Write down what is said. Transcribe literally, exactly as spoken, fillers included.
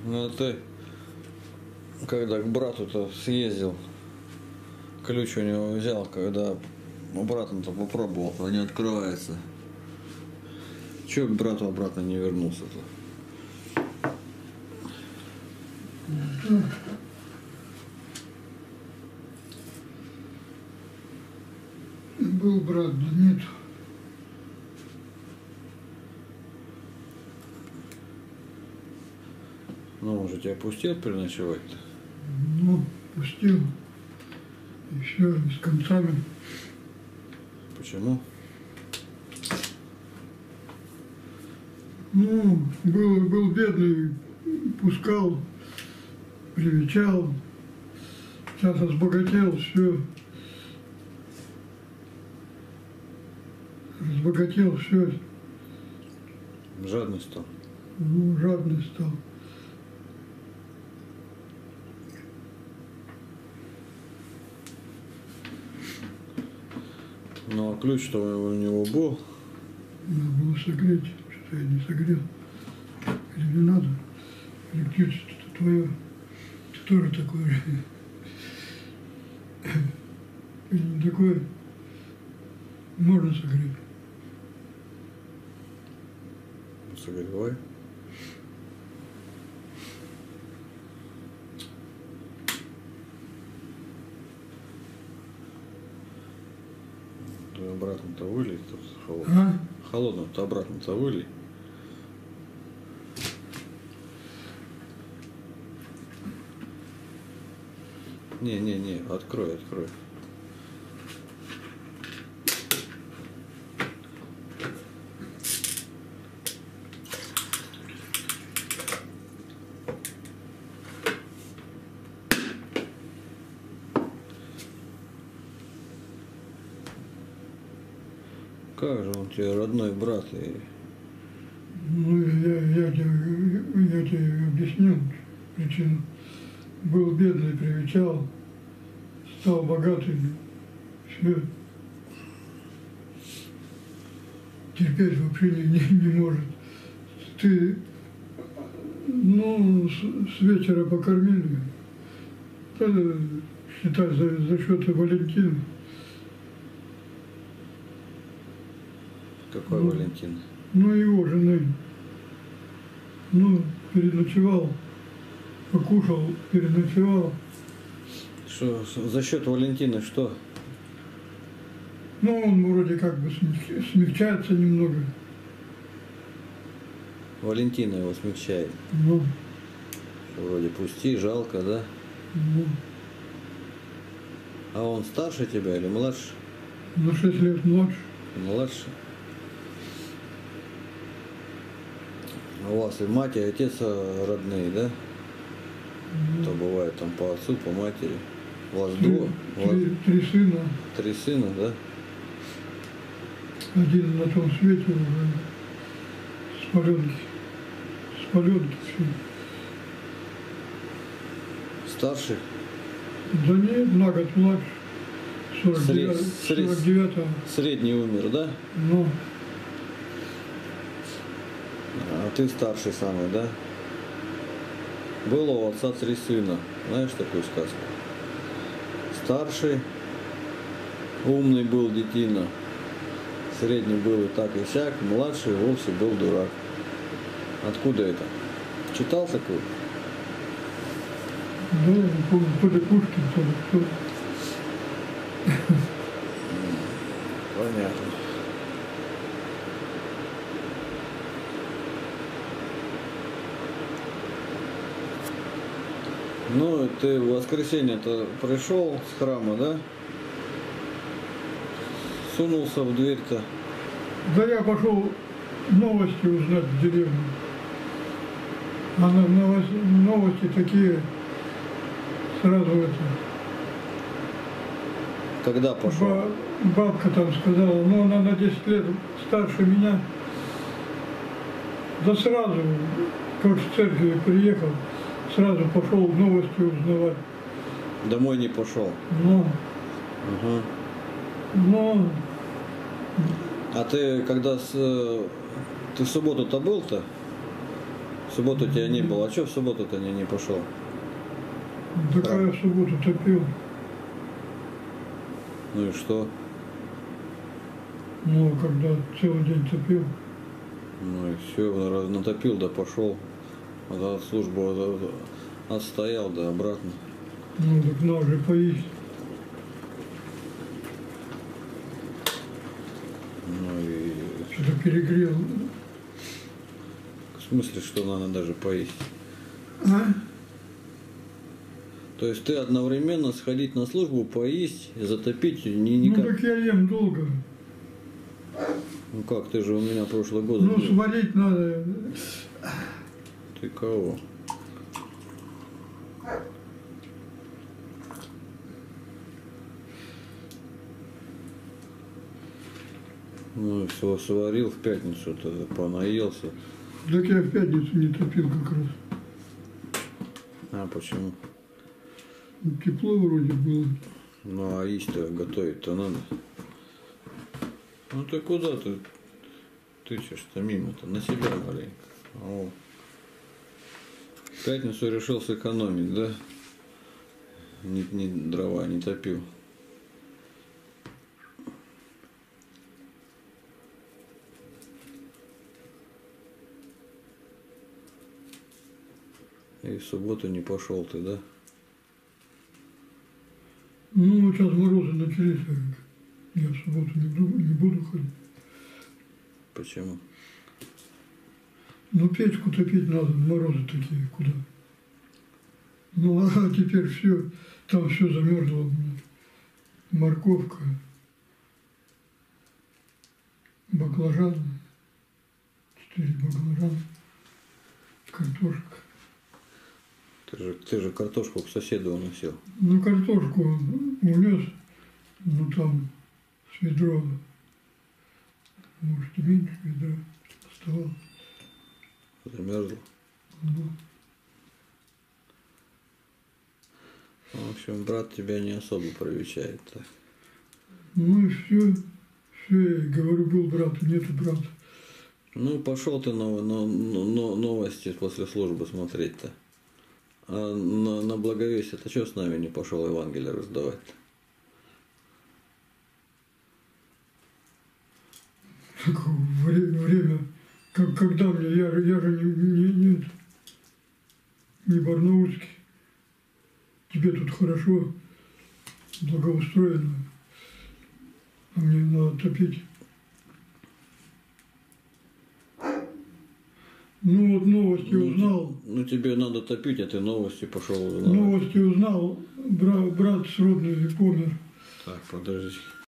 Ну ты, когда к брату-то съездил, ключ у него взял, когда обратно-то попробовал, а не открывается. Чего к брату обратно не вернулся-то? Был брат, да нет. Ну, он же тебя пустил переночевать-то? Ну, пустил. Еще с концами. Почему? Ну, был, был бедный, пускал, привечал. Сейчас разбогател, все. Разбогател, все. Жадный стал. Ну, жадный стал. Ну, а ключ-то у него был? Надо было согреть, что я не согрел. Или не надо? Электричество-то твое. Ты тоже такое же. Или не такое? Можно согреть. Согревай. Обратно-то вылей, тут холодно. А? Холодно-то обратно-то вылей. Не-не-не, открой, открой. Как же он тебе родной брат? И... Ну, я, я, тебе, я тебе объяснил причину. Был бедный, привечал, стал богатый, все. Терпеть вообще не, не, не может. Ты, ну, с, с вечера покормили, это, считай, за, за счет Валентина. Какой ну, Валентин? Ну, его жены. Ну, переночевал, покушал, переночевал. Что, за счет Валентина что? Ну, он вроде как бы смягчается немного. Валентина его смягчает. Ну. Вроде пусти, жалко, да? Ну. А он старше тебя или младше? На шесть лет младше. Младше. А у вас и мать, и отец родные, да? Ну. То бывает там по отцу, по матери. У вас Три, двое? три, три сына. Три сына, да? Один на том свете уже с полетки. С полетки все. Старший? Да нет, на год младше. сорок девятого. Средний умер, да? Ну. А ты старший самый, да? Было у отца три сына. Знаешь такую сказку? Старший, умный был детина. Средний был и так и сяк. Младший вовсе был дурак. Откуда это? Читал такую? Ну, то ли Пушкин, то ли кто. Понятно. Ну, ты в воскресенье-то пришел с храма, да? Сунулся в дверь-то. Да я пошел новости узнать в деревню. А новости, новости такие сразу это. Когда пошел? Ба, бабка там сказала, ну она на десять лет старше меня. Да сразу, как в церкви приехал, сразу пошел новости узнавать. Домой не пошел? Ну. Угу. Ну. А ты когда с... Ты в субботу-то был-то? В субботу тебя не было. А что в субботу-то не, не пошел? Такая в субботу топил. Ну и что? Ну, когда целый день топил. Ну и все, натопил, да пошел. А от службы отстоял, да обратно. Ну, так надо же поесть. Ну и... Что-то перегрел. В смысле, что надо даже поесть? А? То есть ты одновременно сходить на службу, поесть, затопить не никак. Ну, так я ем долго. Ну как, ты же у меня прошлый год. Ну, был. сварить надо. Ты кого? Ну, все сварил в пятницу, тогда понаелся. Так я в пятницу не топил как раз. А почему? Ну, тепло вроде было. Ну а есть-то готовить-то надо. Ну ты куда ты тычешь-то мимо-то? На себя маленько. О. В пятницу решил сэкономить, да? Ни, ни дрова не топил. И в субботу не пошел ты, да? Ну, вот сейчас морозы начались. Я в субботу не буду, не буду ходить. Почему? Ну, печку топить надо, морозы такие, куда? Ну, а теперь все, там все замерзло. Блин. Морковка, баклажан, четыре баклажана, картошка. Ты же, ты же картошку к соседу уносил. Ну, картошку унес, ну, там с ведро, может, и меньше ведра оставалось. Замерзла. Ну, В общем, брат тебя не особо привечает. Так. ну и все, все, я говорю, был брат, нету брата. Ну, пошел ты на, на, на новости после службы смотреть-то. А на, на благовестие ты что с нами не пошел Евангелие раздавать-то? Время, время как, когда мне, я, же- я же не, не, не, не барнаульский. Тебе тут хорошо, благоустроено, а мне надо топить. Ну вот новости Ну, узнал, Ну, тебе надо топить, а ты новости пошел узнавать. новости узнал, брат, брат сродный помер. Так, подожди.